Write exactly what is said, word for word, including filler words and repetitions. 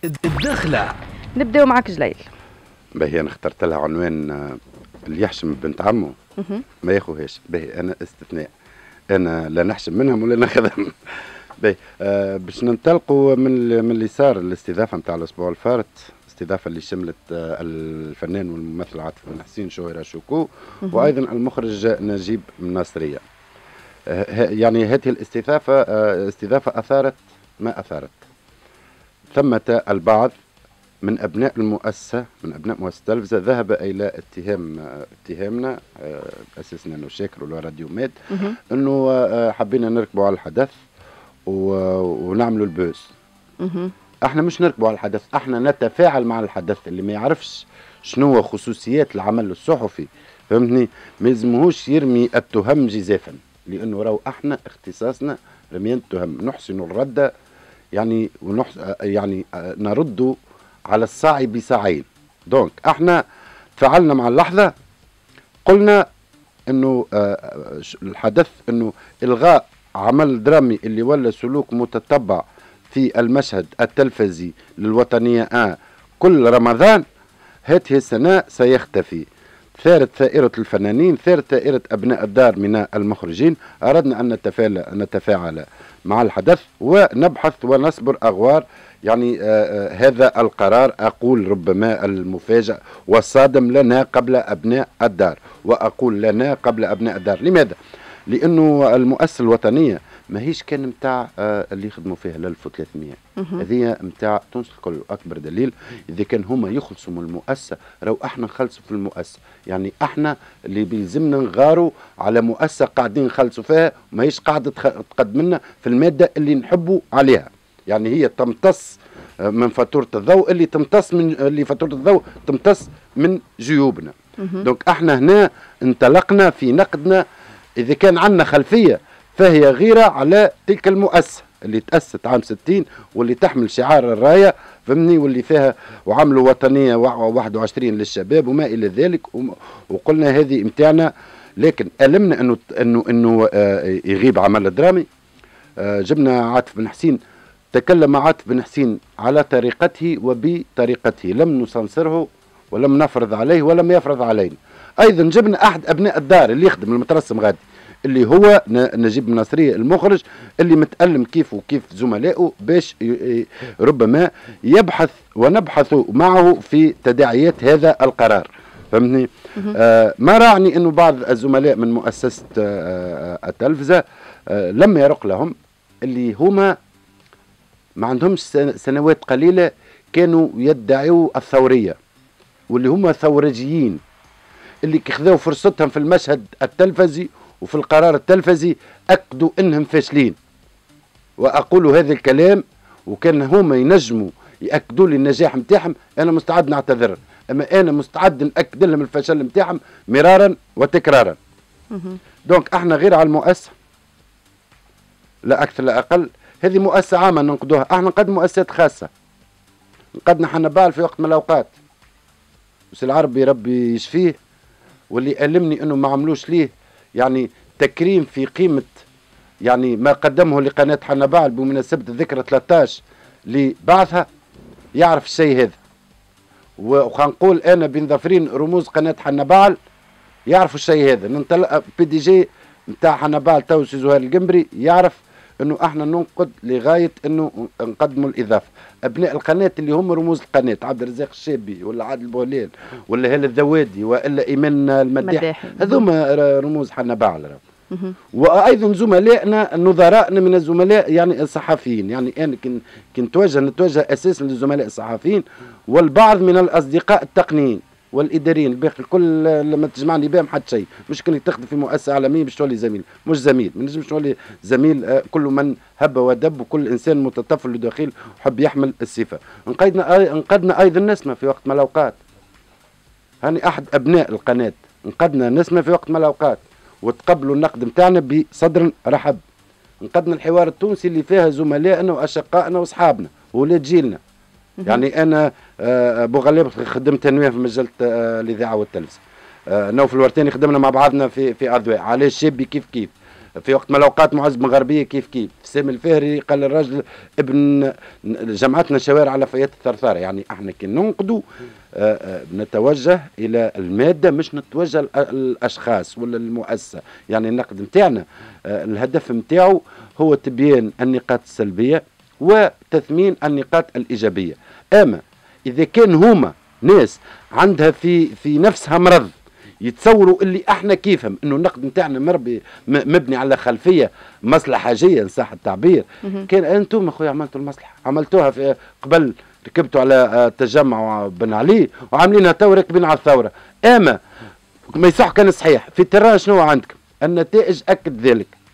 الدخلة. نبداو معك جليل. باهي انا اخترت لها عنوان اللي يحشم بنت عمه ما ياخوهاش. باهي انا استثناء، انا لا نحشم منهم ولا ناخذهم. باهي آه باش ننطلقوا من من اللي صار الاستضافه نتاع الاسبوع الفارط، استضافه اللي شملت آه الفنان والممثل عاطف بن حسين شهيرة شوكو وايضا المخرج نجيب الناصريه. آه يعني هذه الاستضافه آه استضافه اثارت ما اثارت. ثمة البعض من أبناء المؤسسة من أبناء مؤسسة التلفزة ذهب إلى اتهام اتهامنا أساسنا أنه شاكر ولا راديو ميد أنه حبينا نركبوا على الحدث ونعملوا البوز. احنا مش نركبوا على الحدث، احنا نتفاعل مع الحدث. اللي ما يعرفش شنو خصوصيات العمل الصحفي فهمتني ما يلزمهوش يرمي التهم جزافا، لأنه راهو احنا اختصاصنا رميان التهم، نحسن الرد يعني ونحس يعني نرد على الصاعي بصاعين. دونك احنا تفاعلنا مع اللحظه، قلنا انه آه الحدث انه الغاء عمل درامي اللي ولا سلوك متتبع في المشهد التلفزي للوطنيه آه كل رمضان هذه السنه سيختفي. ثارت ثائرة الفنانين، ثارت ثائرة أبناء الدار من المخرجين. أردنا أن نتفاعل, نتفاعل مع الحدث ونبحث ونصبر أغوار. يعني آه هذا القرار أقول ربما المفاجئ والصادم لنا قبل أبناء الدار، وأقول لنا قبل أبناء الدار. لماذا؟ لأنه المؤسسة الوطنية ماهيش كان متاع آه اللي يخدموا فيها ل ألف وثلاثمية، هذه متاع تونس الكل. أكبر دليل إذا كان هما يخلصوا من المؤسسة راهو احنا نخلصوا في المؤسسة. يعني احنا اللي بيلزمنا نغاروا على مؤسسة قاعدين نخلصوا فيها ماهيش قاعدة تقدم لنا في المادة اللي نحبوا عليها. يعني هي تمتص من فاتورة الضوء اللي تمتص من اللي فاتورة الضوء تمتص من جيوبنا. دونك احنا هنا انطلقنا في نقدنا. إذا كان عندنا خلفية فهي غيرة على تلك المؤسسة اللي تأسست عام ستين واللي تحمل شعار الراية فهمني، واللي فيها وعملوا وطنية واحد وعشرين للشباب وما إلى ذلك، وقلنا هذه امتعنا. لكن ألمنا أنه أنه أنه آه يغيب عمل درامي. آه جبنا عاطف بن حسين، تكلم عاطف بن حسين على طريقته وبطريقته، لم نسنصره ولم نفرض عليه ولم يفرض علينا. أيضا جبنا أحد أبناء الدار اللي يخدم المترسم غادي اللي هو نجيب الناصرية المخرج، اللي متألم كيف وكيف زملائه باش ربما يبحث ونبحث معه في تداعيات هذا القرار فهمتني. آه ما رعني انه بعض الزملاء من مؤسسة آه التلفزة آه لم يرق لهم، اللي هما ما عندهمش سنوات قليلة كانوا يدعوا الثورية، واللي هما ثورجيين اللي كخذوا فرصتهم في المشهد التلفزي وفي القرار التلفزي أكدوا إنهم فاشلين. وأقول هذا الكلام وكان هما ينجموا يأكدوا لي النجاح متاعهم أنا مستعد نعتذر، أما أنا مستعد نأكد لهم الفشل متاعهم مرارا وتكرارا. دونك احنا غير على المؤسسة لا أكثر لا أقل. هذه مؤسسة عامة ننقدوها، احنا نقدم مؤسسات خاصة. نقدنا حنبال في وقت من الأوقات بس العربي ربي يشفيه، واللي ألمني إنه ما عملوش ليه يعني تكريم في قيمة يعني ما قدمه لقناة حنبال بمناسبة الذكرى ثلاثة عشر لبعثها يعرف الشيء هذا. وخنقول أنا بين ظفرين رموز قناة حنبال يعرفوا الشيء هذا. ننطلق بي دي جي نتاع حنبال تو سي زهير القنبري يعرف انه احنا ننقد لغايه انه نقدموا الاضافه. ابناء القناه اللي هم رموز القناه عبد الرزاق الشابي ولا عادل بوليل ولا هلا الذوادي والا ايمان المداح، هذوما رموز حنبال. وايضا زملائنا نظرائنا من الزملاء يعني الصحفيين. يعني انا كنت نتوجه نتوجه اساسا للزملاء الصحفيين والبعض من الاصدقاء التقنيين والاداريين الباقي الكل لما تجمعني بهم حتى شيء. مش كنت تخدم في مؤسسه عالميه باش تولي زميل، مش زميل ما نجمش تولي زميل. كل من هب ودب وكل انسان متطفل لداخل وحب يحمل الصفه. انقذنا انقذنا ايضا نسمه في وقت من الاوقات. هاني احد ابناء القناه انقذنا نسمه في وقت من الاوقات وتقبلوا النقد نتاعنا بصدر رحب. انقذنا الحوار التونسي اللي فيها زملائنا واشقائنا واصحابنا وولاد جيلنا. يعني انا ابو غلاب خدمت تنويه في مجله الاذاعه والتلفزه. نوف الورتاني خدمنا مع بعضنا في في اضواء على الشابي كيف كيف. في وقت من الاوقات معز بن غربيه كيف كيف، سامي الفهري قال الرجل ابن جمعتنا شوارع على لفيات الثرثاره. يعني احنا كي ننقدوا نتوجه الى الماده مش نتوجه الاشخاص ولا المؤسسه. يعني النقد نتاعنا الهدف نتاعو هو تبيان النقاط السلبيه وتثمين النقاط الايجابيه. اما اذا كان هما ناس عندها في في نفسها مرض يتصوروا اللي احنا كيفهم انه النقد نتاعنا مربي مبني على خلفيه مصلحجيه ان صح التعبير، كان انتم اخويا عملتوا المصلحه، عملتوها في قبل ركبتوا على التجمع بن علي وعاملينها تو راكبين على الثوره. اما ما يصح كان صحيح في التران شنو عندكم؟ النتائج اكد ذلك.